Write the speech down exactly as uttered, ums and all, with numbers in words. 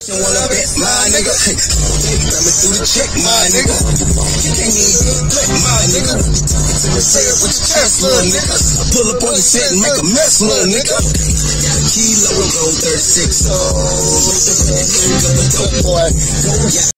You wanna bet, my nigga? Hey, coming through the check, my nigga. You can't even black, my nigga. Say it with your chest, little nigga. Pull up on your set and make a mess, little nigga. Kilo and go thirty-six. Oh, dope boy.